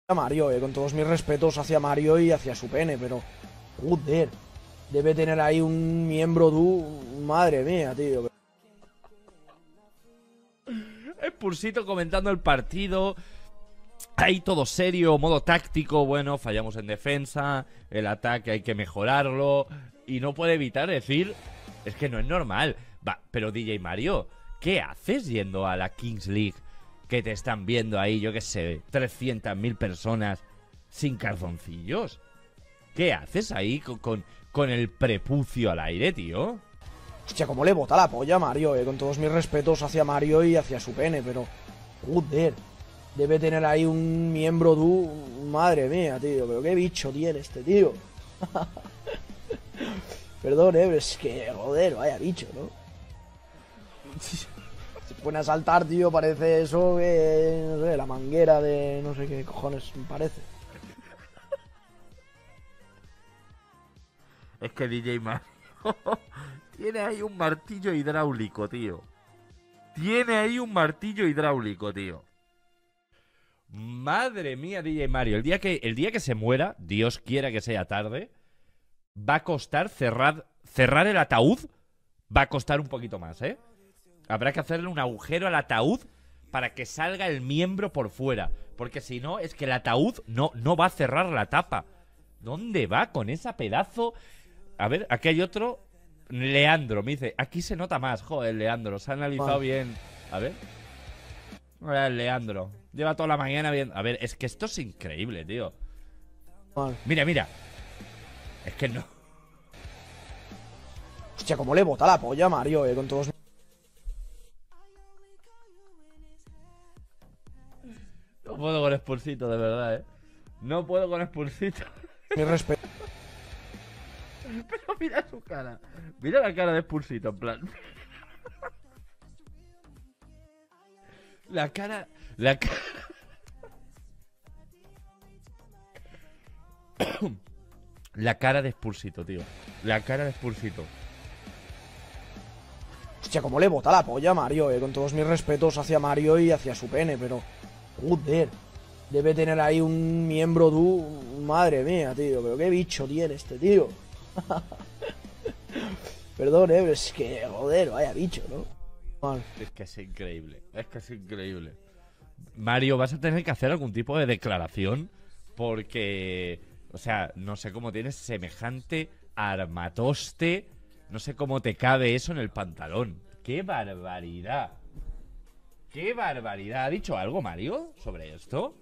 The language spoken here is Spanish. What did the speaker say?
Mario, con todos mis respetos hacia Mario y hacia su pene, pero joder, debe tener ahí un miembro madre mía, tío. Spursito comentando el partido. Ahí todo serio, modo táctico. Bueno, fallamos en defensa, el ataque hay que mejorarlo. Y no puede evitar decir, es que no es normal. Va, pero DJ Mario, ¿qué haces yendo a la Kings League? Que te están viendo ahí, yo qué sé, 300.000 personas sin calzoncillos. ¿Qué haces ahí con el prepucio al aire, tío? Hostia, cómo le bota la polla a Mario, con todos mis respetos hacia Mario y hacia su pene, pero joder, debe tener ahí un miembro madre mía, tío, pero qué bicho tiene este tío. Perdón, pero es que, joder, vaya bicho, ¿no? Se pone a saltar, tío, parece eso que, no sé, la manguera de no sé qué cojones parece. Es que DJ Mario tiene ahí un martillo hidráulico, tío. Tiene ahí un martillo hidráulico, tío. Madre mía, DJ Mario. El día que se muera, Dios quiera que sea tarde, va a costar cerrar el ataúd. Va a costar un poquito más, ¿eh? Habrá que hacerle un agujero al ataúd para que salga el miembro por fuera. Porque si no, es que el ataúd no va a cerrar la tapa. ¿Dónde va con esa pedazo? A ver, aquí hay otro. Leandro, me dice, aquí se nota más. Joder, Leandro, se ha analizado bien. A ver. Leandro, lleva toda la mañana bien. A ver, es que esto es increíble, tío. Mira, mira. Es que no. Hostia, cómo le bota la polla a Mario, con todos. No puedo con Spursito, de verdad, No puedo con Spursito. Mi respeto. Pero mira su cara. Mira la cara de Spursito, en plan. La cara. La cara de Spursito, tío. La cara de Spursito. Hostia, cómo le bota la polla a Mario, con todos mis respetos hacia Mario y hacia su pene, pero joder, debe tener ahí un miembro madre mía, tío, pero qué bicho tiene este tío. Perdón, pero es que, joder, vaya bicho, ¿no? Mal. Es que es increíble, Mario, vas a tener que hacer algún tipo de declaración porque, o sea, no sé cómo tienes semejante armatoste, no sé cómo te cabe eso en el pantalón. ¡Qué barbaridad! ¡Qué barbaridad! ¿Ha dicho algo Mario sobre esto?